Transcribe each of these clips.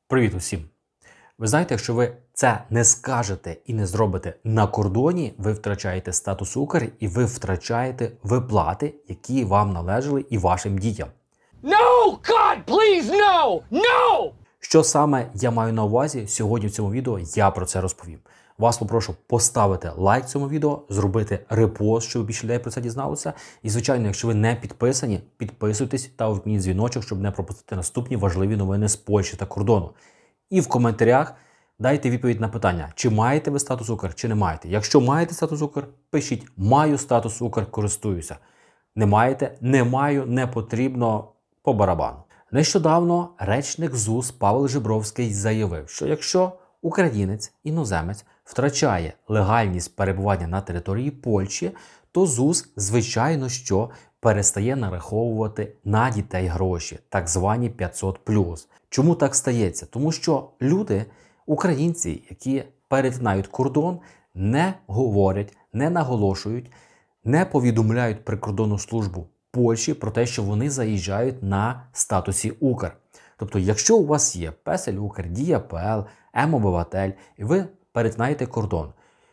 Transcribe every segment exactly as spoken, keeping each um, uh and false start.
Привіт усім! Ви знаєте, якщо ви це не скажете і не зробите на кордоні, ви втрачаєте статус Укр і ви втрачаєте виплати, які вам належали і вашим дітям. No! God, please, no! No! Що саме я маю на увазі сьогодні в цьому відео, я про це розповім. Вас попрошу поставити лайк цьому відео, зробити репост, щоб більше людей про це дізналося. І, звичайно, якщо ви не підписані, підписуйтесь та увімкніть дзвіночок, щоб не пропустити наступні важливі новини з Польщі та кордону. І в коментарях дайте відповідь на питання, чи маєте ви статус Укр, чи не маєте. Якщо маєте статус Укр, пишіть «маю статус Укр, користуюся». Не маєте, не маю, не потрібно, по барабану. Нещодавно речник ЗУС Павел Жебровський заявив, що якщо українець, іноземець втрачає легальність перебування на території Польщі, то ЗУС, звичайно, що перестає нараховувати на дітей гроші, так звані п'ятсот плюс. Чому так стається? Тому що люди, українці, які перетинають кордон, не говорять, не наголошують, не повідомляють прикордонну службу Польщі про те, що вони заїжджають на статусі Укр. Тобто, якщо у вас є Песель Укр, Дія ПЛ, М-обиватель, і ви перетинаєте кордон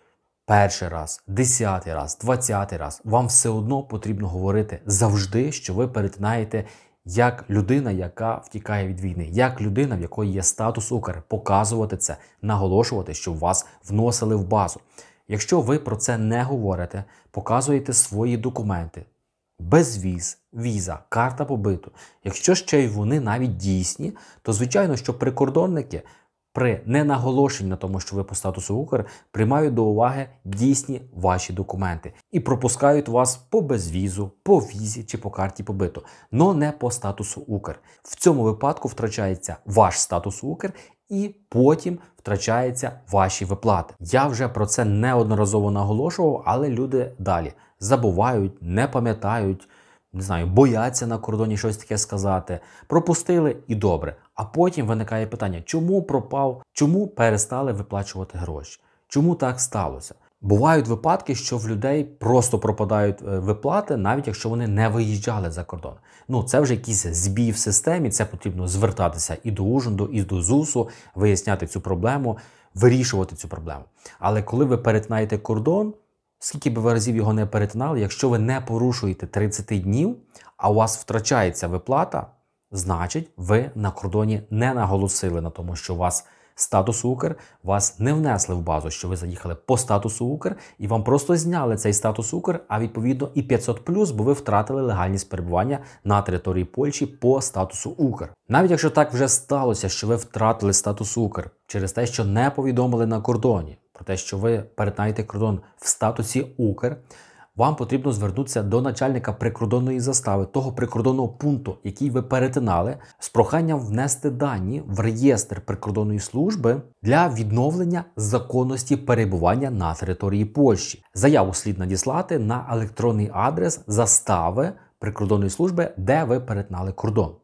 перший раз, десятий раз, двадцятий раз, вам все одно потрібно говорити завжди, що ви перетинаєте як людина, яка втікає від війни, як людина, в якої є статус Укр, показувати це, наголошувати, щоб вас вносили в базу. Якщо ви про це не говорите, показуєте свої документи, безвіз, віза, карта побиту. Якщо ще й вони навіть дійсні, то звичайно, що прикордонники при ненаголошенні на тому, що ви по статусу Укр, приймають до уваги дійсні ваші документи і пропускають вас по безвізу, по візі чи по карті побиту, но не по статусу Укр. В цьому випадку втрачається ваш статус Укр і потім втрачаються ваші виплати. Я вже про це неодноразово наголошував, але люди далі забувають, не пам'ятають, не знаю, бояться на кордоні щось таке сказати. Пропустили і добре. А потім виникає питання, чому пропав, чому перестали виплачувати гроші? Чому так сталося? Бувають випадки, що в людей просто пропадають виплати, навіть якщо вони не виїжджали за кордон. Ну, це вже якийсь збій в системі, це потрібно звертатися і до Ужинду, і до ЗУСу, виясняти цю проблему, вирішувати цю проблему. Але коли ви перетинаєте кордон, скільки б ви разів його не перетинали, якщо ви не порушуєте тридцять днів, а у вас втрачається виплата, значить ви на кордоні не наголосили на тому, що у вас статус Укр, вас не внесли в базу, що ви заїхали по статусу Укр, і вам просто зняли цей статус Укр, а відповідно і п'ятсот плюс, бо ви втратили легальність перебування на території Польщі по статусу Укр. Навіть якщо так вже сталося, що ви втратили статус Укр через те, що не повідомили на кордоні, про те, що ви перетинаєте кордон в статусі Укр, вам потрібно звернутися до начальника прикордонної застави, того прикордонного пункту, який ви перетинали, з проханням внести дані в реєстр прикордонної служби для відновлення законності перебування на території Польщі. Заяву слід надіслати на електронний адрес застави прикордонної служби, де ви перетинали кордон.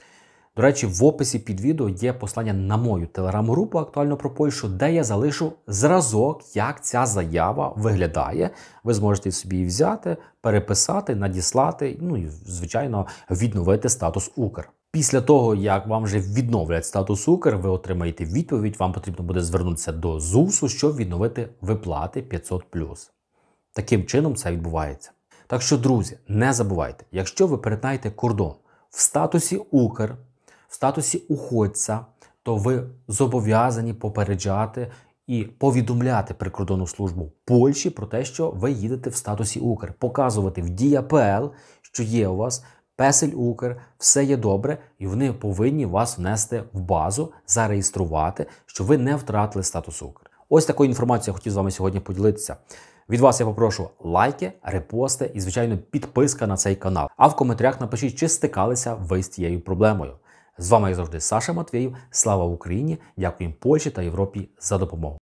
До речі, в описі під відео є посилання на мою телеграм-групу «Актуально про Польщу», де я залишу зразок, як ця заява виглядає. Ви зможете собі її взяти, переписати, надіслати, ну і, звичайно, відновити статус Укр. Після того, як вам вже відновлять статус Укр, ви отримаєте відповідь, вам потрібно буде звернутися до ЗУСу, щоб відновити виплати п'ятсот плюс. Таким чином це відбувається. Так що, друзі, не забувайте, якщо ви перетинаєте кордон в статусі Укр, в статусі уходця, то ви зобов'язані попереджати і повідомляти прикордонну службу Польщі про те, що ви їдете в статусі Укр. Показувати в Дія ПЛ, що є у вас Песель Укр, все є добре, і вони повинні вас внести в базу, зареєструвати, що ви не втратили статус Укр. Ось такою інформацією я хотів з вами сьогодні поділитися. Від вас я попрошу лайки, репости і, звичайно, підписка на цей канал. А в коментарях напишіть, чи стикалися ви з цією проблемою. З вами, як завжди, Саша Матвєєв. Слава Україні! Дякуємо Польщі та Європі за допомогу.